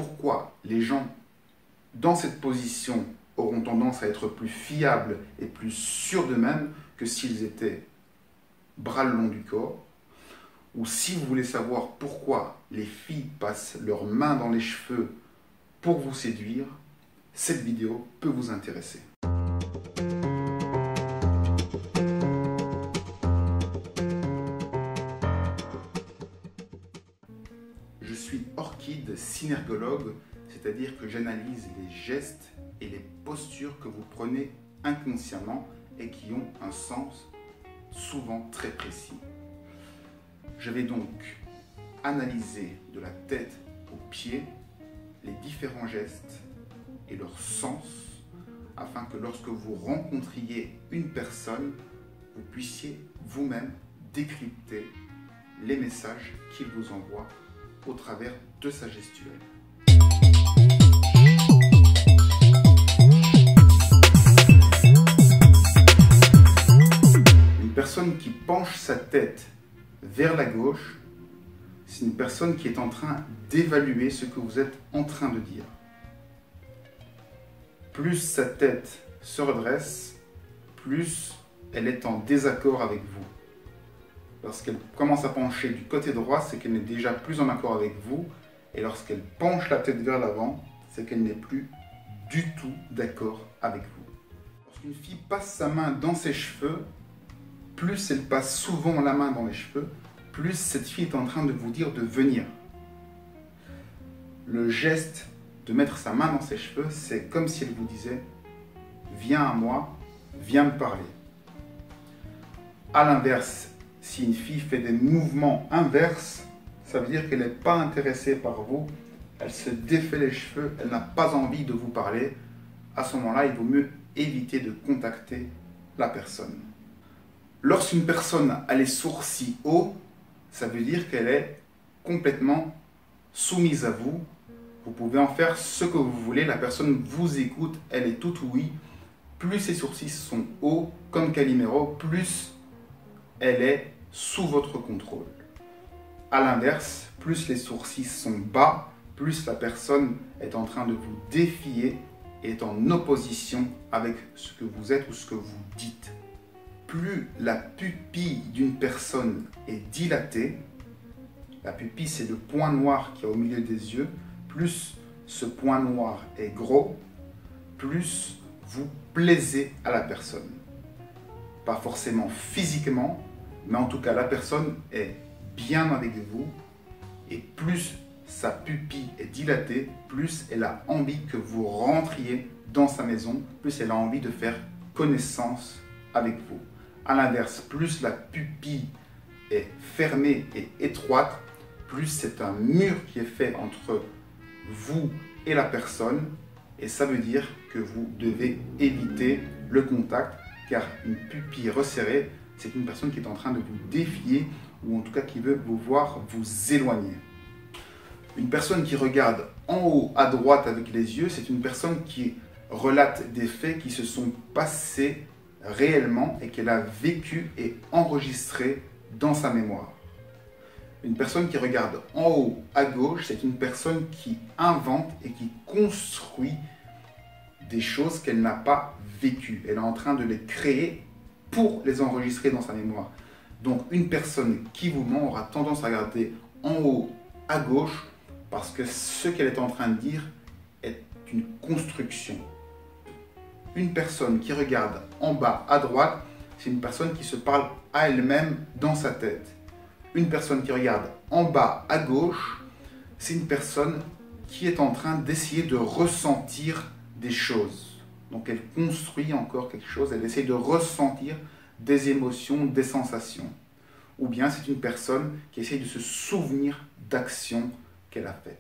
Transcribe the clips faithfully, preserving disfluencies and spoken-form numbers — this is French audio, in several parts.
pourquoi les gens dans cette position auront tendance à être plus fiables et plus sûrs d'eux-mêmes que s'ils étaient bras le long du corps. Ou si vous voulez savoir pourquoi les filles passent leurs mains dans les cheveux pour vous séduire, cette vidéo peut vous intéresser. Je suis orchide synergologue, c'est-à-dire que j'analyse les gestes et les postures que vous prenez inconsciemment et qui ont un sens souvent très précis. Je vais donc analyser de la tête aux pieds les différents gestes et leur sens afin que lorsque vous rencontriez une personne, vous puissiez vous-même décrypter les messages qu'il vous envoie au travers de sa gestuelle. Une personne qui penche sa tête vers la gauche, c'est une personne qui est en train d'évaluer ce que vous êtes en train de dire. Plus sa tête se redresse, plus elle est en désaccord avec vous. Lorsqu'elle commence à pencher du côté droit, c'est qu'elle n'est déjà plus en accord avec vous. Et lorsqu'elle penche la tête vers l'avant, c'est qu'elle n'est plus du tout d'accord avec vous. Lorsqu'une fille passe sa main dans ses cheveux, plus elle passe souvent la main dans les cheveux, plus cette fille est en train de vous dire de venir. Le geste de mettre sa main dans ses cheveux, c'est comme si elle vous disait « Viens à moi, viens me parler ». A l'inverse, si une fille fait des mouvements inverses, ça veut dire qu'elle n'est pas intéressée par vous, elle se défait les cheveux, elle n'a pas envie de vous parler. À ce moment-là, il vaut mieux éviter de contacter la personne. Lorsqu'une personne a les sourcils hauts, ça veut dire qu'elle est complètement soumise à vous. Vous pouvez en faire ce que vous voulez, la personne vous écoute, elle est toute oui. Plus ses sourcils sont hauts, comme Calimero, plus elle est sous votre contrôle. A l'inverse, plus les sourcils sont bas, plus la personne est en train de vous défier et est en opposition avec ce que vous êtes ou ce que vous dites. Plus la pupille d'une personne est dilatée, la pupille c'est le point noir qui est au milieu des yeux, plus ce point noir est gros, plus vous plaisez à la personne. Pas forcément physiquement, mais en tout cas la personne est bien avec vous et plus sa pupille est dilatée, plus elle a envie que vous rentriez dans sa maison, plus elle a envie de faire connaissance avec vous. A l'inverse, plus la pupille est fermée et étroite, plus c'est un mur qui est fait entre vous et la personne et ça veut dire que vous devez éviter le contact car une pupille resserrée, c'est une personne qui est en train de vous défier ou en tout cas qui veut vous voir vous éloigner. Une personne qui regarde en haut à droite avec les yeux, c'est une personne qui relate des faits qui se sont passés réellement et qu'elle a vécu et enregistré dans sa mémoire. Une personne qui regarde en haut à gauche, c'est une personne qui invente et qui construit des choses qu'elle n'a pas vécues. Elle est en train de les créer pour les enregistrer dans sa mémoire. Donc une personne qui vous ment aura tendance à regarder en haut à gauche parce que ce qu'elle est en train de dire est une construction. Une personne qui regarde en bas à droite, c'est une personne qui se parle à elle-même dans sa tête. Une personne qui regarde en bas à gauche, c'est une personne qui est en train d'essayer de ressentir des choses. Donc elle construit encore quelque chose, elle essaie de ressentir des émotions, des sensations. Ou bien c'est une personne qui essaie de se souvenir d'actions qu'elle a faites.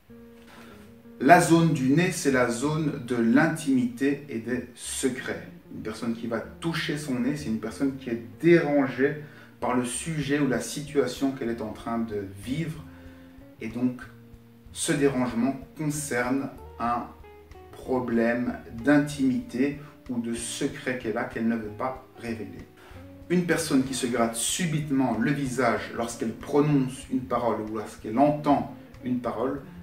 La zone du nez, c'est la zone de l'intimité et des secrets. Une personne qui va toucher son nez, c'est une personne qui est dérangée par le sujet ou la situation qu'elle est en train de vivre. Et donc, ce dérangement concerne un problème d'intimité ou de secret qu'elle a qu'elle ne veut pas révéler. Une personne qui se gratte subitement le visage lorsqu'elle prononce une parole ou lorsqu'elle entend une parole,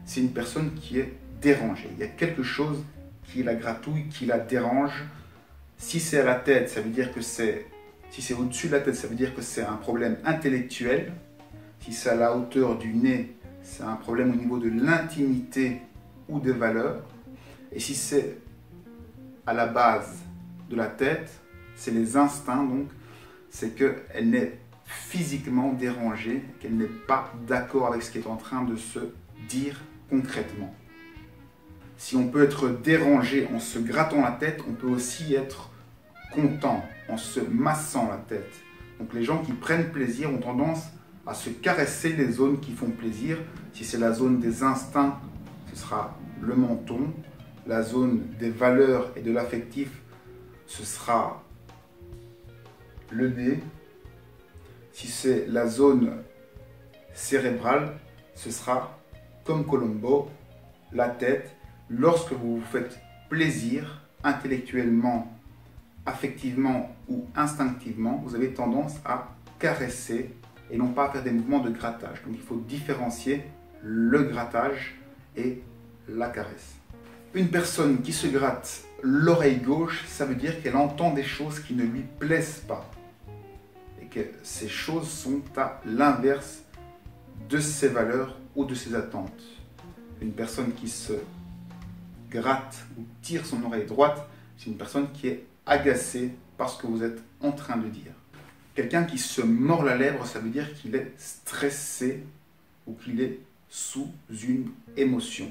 c'est une personne qui est dérangée. Il y a quelque chose qui la gratouille, qui la dérange. Si c'est à la tête, ça veut dire que c'est... Si c'est au-dessus de la tête, ça veut dire que c'est un problème intellectuel. Si c'est à la hauteur du nez, c'est un problème au niveau de l'intimité ou des valeurs. Et si c'est à la base de la tête, c'est les instincts, donc c'est qu'elle est physiquement dérangée, qu'elle n'est pas d'accord avec ce qui est en train de se dire concrètement. Si on peut être dérangé en se grattant la tête, on peut aussi être content en se massant la tête. Donc les gens qui prennent plaisir ont tendance à se caresser les zones qui font plaisir. Si c'est la zone des instincts, ce sera le menton. La zone des valeurs et de l'affectif, ce sera le nez. Si c'est la zone cérébrale, ce sera comme Colombo, la tête. Lorsque vous vous faites plaisir intellectuellement, affectivement ou instinctivement, vous avez tendance à caresser et non pas à faire des mouvements de grattage. Donc il faut différencier le grattage et la caresse. Une personne qui se gratte l'oreille gauche, ça veut dire qu'elle entend des choses qui ne lui plaisent pas. Et que ces choses sont à l'inverse de ses valeurs ou de ses attentes. Une personne qui se gratte ou tire son oreille droite, c'est une personne qui est agacée par ce que vous êtes en train de dire. Quelqu'un qui se mord la lèvre, ça veut dire qu'il est stressé ou qu'il est sous une émotion.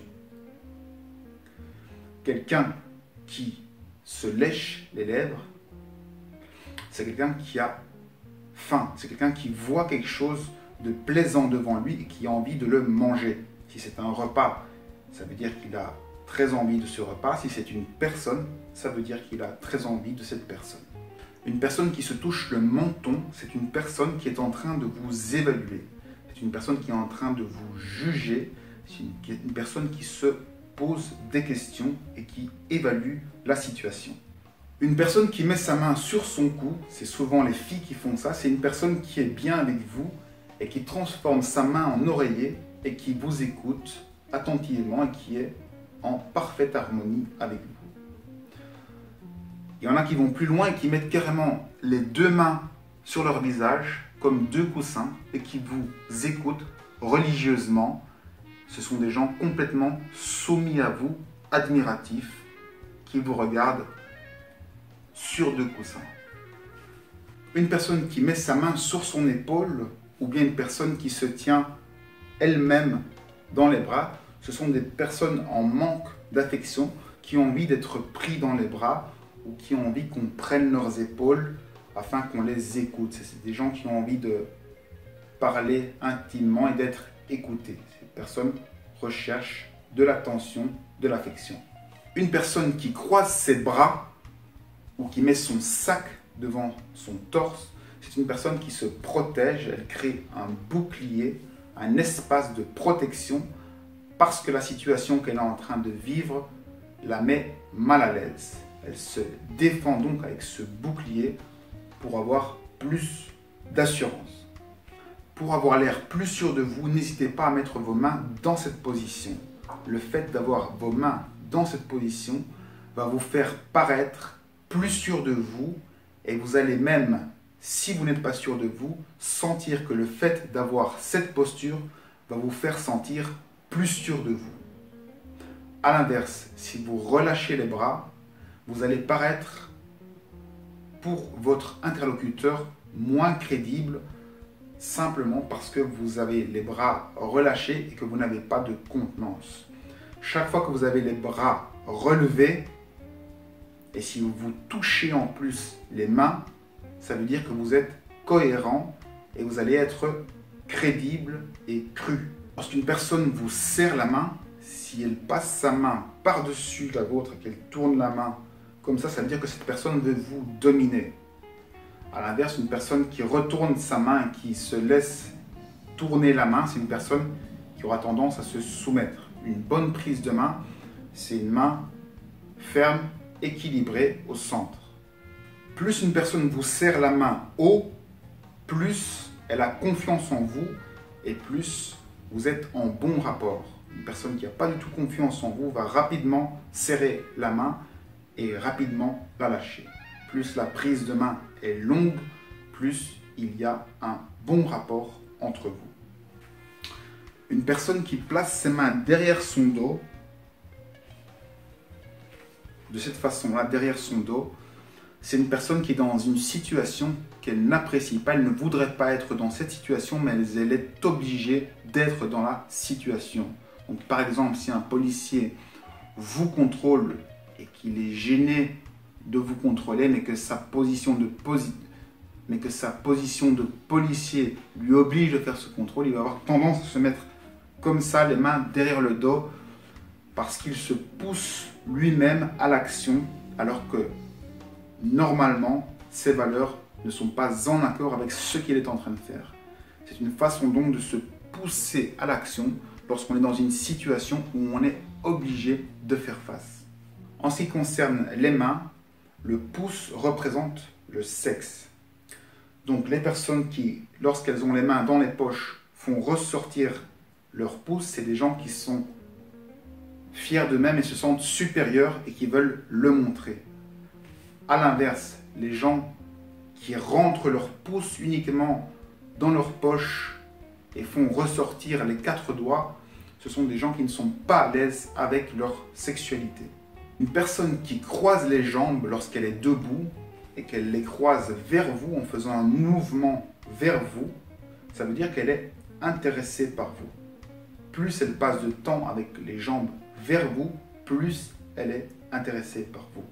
Quelqu'un qui se lèche les lèvres, c'est quelqu'un qui a faim. C'est quelqu'un qui voit quelque chose de plaisant devant lui et qui a envie de le manger. Si c'est un repas, ça veut dire qu'il a très envie de ce repas. Si c'est une personne, ça veut dire qu'il a très envie de cette personne. Une personne qui se touche le menton, c'est une personne qui est en train de vous évaluer. C'est une personne qui est en train de vous juger. C'est une, une personne qui se pose des questions et qui évalue la situation. Une personne qui met sa main sur son cou, c'est souvent les filles qui font ça, c'est une personne qui est bien avec vous et qui transforme sa main en oreiller et qui vous écoute attentivement et qui est en parfaite harmonie avec vous. Il y en a qui vont plus loin et qui mettent carrément les deux mains sur leur visage comme deux coussins et qui vous écoutent religieusement. Ce sont des gens complètement soumis à vous, admiratifs, qui vous regardent sur deux coussins. Une personne qui met sa main sur son épaule ou bien une personne qui se tient elle-même dans les bras, ce sont des personnes en manque d'affection qui ont envie d'être pris dans les bras ou qui ont envie qu'on prenne leurs épaules afin qu'on les écoute. C'est des gens qui ont envie de parler intimement et d'être écoutés. Ces personnes recherchent de l'attention, de l'affection. Une personne qui croise ses bras ou qui met son sac devant son torse, c'est une personne qui se protège, elle crée un bouclier, un espace de protection parce que la situation qu'elle est en train de vivre la met mal à l'aise. Elle se défend donc avec ce bouclier pour avoir plus d'assurance. Pour avoir l'air plus sûr de vous, n'hésitez pas à mettre vos mains dans cette position. Le fait d'avoir vos mains dans cette position va vous faire paraître plus sûr de vous et vous allez même, si vous n'êtes pas sûr de vous, sentir que le fait d'avoir cette posture va vous faire sentir plus sûr de vous. A l'inverse, si vous relâchez les bras, vous allez paraître pour votre interlocuteur moins crédible simplement parce que vous avez les bras relâchés et que vous n'avez pas de contenance. Chaque fois que vous avez les bras relevés, et si vous vous touchez en plus les mains, ça veut dire que vous êtes cohérent et vous allez être crédible et cru. Lorsqu'une personne vous serre la main, si elle passe sa main par-dessus la vôtre et qu'elle tourne la main comme ça, ça veut dire que cette personne veut vous dominer. A l'inverse, une personne qui retourne sa main et qui se laisse tourner la main, c'est une personne qui aura tendance à se soumettre. Une bonne prise de main, c'est une main ferme, équilibrée au centre. Plus une personne vous serre la main haut, plus elle a confiance en vous et plus vous êtes en bon rapport. Une personne qui n'a pas du tout confiance en vous va rapidement serrer la main et rapidement la lâcher. Plus la prise de main est longue, plus il y a un bon rapport entre vous. Une personne qui place ses mains derrière son dos, de cette façon-là, derrière son dos, c'est une personne qui est dans une situation qu'elle n'apprécie pas. Elle ne voudrait pas être dans cette situation, mais elle est obligée d'être dans la situation. Donc, par exemple, si un policier vous contrôle et qu'il est gêné de vous contrôler, mais que sa position de, posi mais que sa position de policier lui oblige de faire ce contrôle, il va avoir tendance à se mettre comme ça, les mains derrière le dos, parce qu'il se pousse lui-même à l'action, alors que normalement, ses valeurs ne sont pas en accord avec ce qu'il est en train de faire. C'est une façon donc de se pousser à l'action lorsqu'on est dans une situation où on est obligé de faire face. En ce qui concerne les mains, le pouce représente le sexe. Donc les personnes qui, lorsqu'elles ont les mains dans les poches, font ressortir leur pouce, c'est des gens qui sont fiers d'eux-mêmes et se sentent supérieurs et qui veulent le montrer. A l'inverse, les gens qui rentrent leur pouce uniquement dans leur poche et font ressortir les quatre doigts, ce sont des gens qui ne sont pas à l'aise avec leur sexualité. Une personne qui croise les jambes lorsqu'elle est debout et qu'elle les croise vers vous en faisant un mouvement vers vous, ça veut dire qu'elle est intéressée par vous. Plus elle passe de temps avec les jambes vers vous, plus elle est intéressée par vous.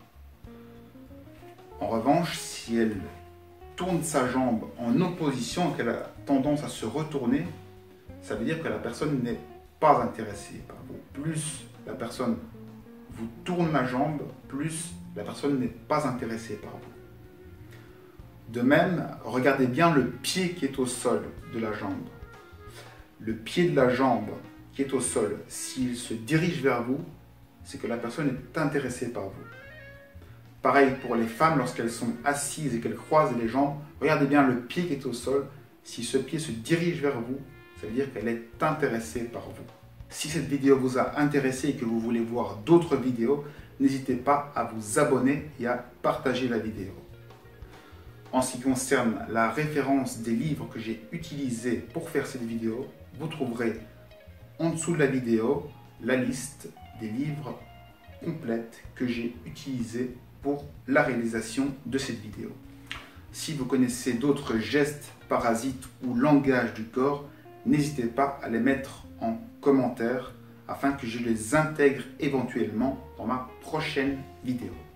En revanche, si elle tourne sa jambe en opposition et qu'elle a tendance à se retourner, ça veut dire que la personne n'est pas intéressée par vous. Plus la personne vous tourne la jambe, plus la personne n'est pas intéressée par vous. De même, regardez bien le pied qui est au sol de la jambe. Le pied de la jambe qui est au sol, s'il se dirige vers vous, c'est que la personne est intéressée par vous. Pareil pour les femmes, lorsqu'elles sont assises et qu'elles croisent les jambes, regardez bien le pied qui est au sol. Si ce pied se dirige vers vous, ça veut dire qu'elle est intéressée par vous. Si cette vidéo vous a intéressé et que vous voulez voir d'autres vidéos, n'hésitez pas à vous abonner et à partager la vidéo. En ce qui concerne la référence des livres que j'ai utilisés pour faire cette vidéo, vous trouverez en dessous de la vidéo la liste des livres complètes que j'ai utilisés pour la réalisation de cette vidéo. Si vous connaissez d'autres gestes, parasites ou langage du corps, n'hésitez pas à les mettre en commentaire afin que je les intègre éventuellement dans ma prochaine vidéo.